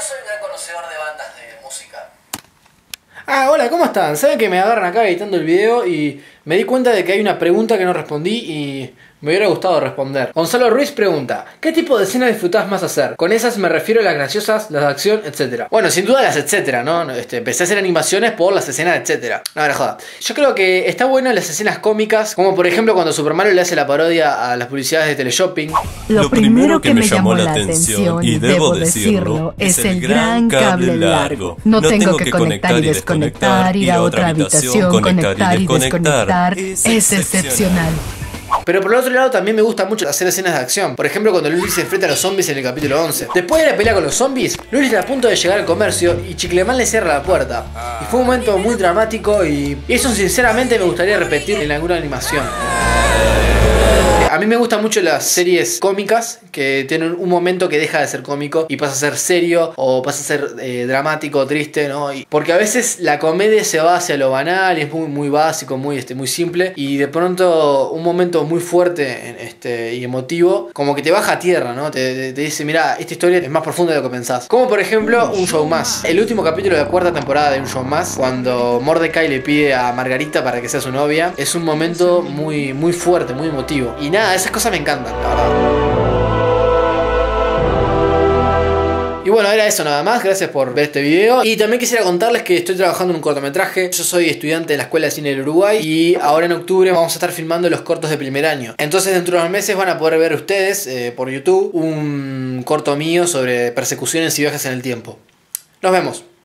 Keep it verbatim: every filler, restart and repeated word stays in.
soy un gran conocedor de bandas de música. Ah, hola, ¿cómo están? Saben que me agarran acá editando el video y me di cuenta de que hay una pregunta que no respondí y me hubiera gustado responder. Gonzalo Ruiz pregunta: ¿qué tipo de escenas disfrutás más hacer? Con esas me refiero a las graciosas, las de acción, etcétera. Bueno, sin duda las etcétera, ¿no? Este, empecé a hacer animaciones por las escenas etcétera. No, no joda. Yo creo que está bueno las escenas cómicas, como por ejemplo cuando Super Mario le hace la parodia a las publicidades de Teleshopping. Lo, Lo primero que me llamó la atención, y debo decirlo, es el gran cable largo. No tengo que conectar y desconectar, ir a otra habitación, conectar y desconectar. Es excepcional. Pero por el otro lado también me gusta mucho hacer escenas de acción. Por ejemplo, cuando Luli se enfrenta a los zombies en el capítulo once. Después de la pelea con los zombies, Luli está a punto de llegar al comercio y Chicleman le cierra la puerta. Y fue un momento muy dramático y eso sinceramente me gustaría repetir en alguna animación. A mí me gustan mucho las series cómicas que tienen un momento que deja de ser cómico y pasa a ser serio o pasa a ser eh, dramático, triste, ¿no? Y porque a veces la comedia se va hacia lo banal y es muy, muy básico, muy, este, muy simple, y de pronto un momento muy fuerte este, y emotivo como que te baja a tierra, ¿no? Te, te, te dice, mira, esta historia es más profunda de lo que pensás. Como por ejemplo Un Show Más, el último capítulo de la cuarta temporada de Un Show Más, cuando Mordecai le pide a Margarita para que sea su novia. Es un momento muy, muy fuerte, muy emotivo. Y nada, esas cosas me encantan, la verdad. Y bueno, era eso nada más, gracias por ver este video. Y también quisiera contarles que estoy trabajando en un cortometraje. Yo soy estudiante de la Escuela de Cine del Uruguay y ahora en octubre vamos a estar filmando los cortos de primer año. Entonces dentro de unos meses van a poder ver ustedes eh, por YouTube un corto mío sobre persecuciones y viajes en el tiempo. Nos vemos.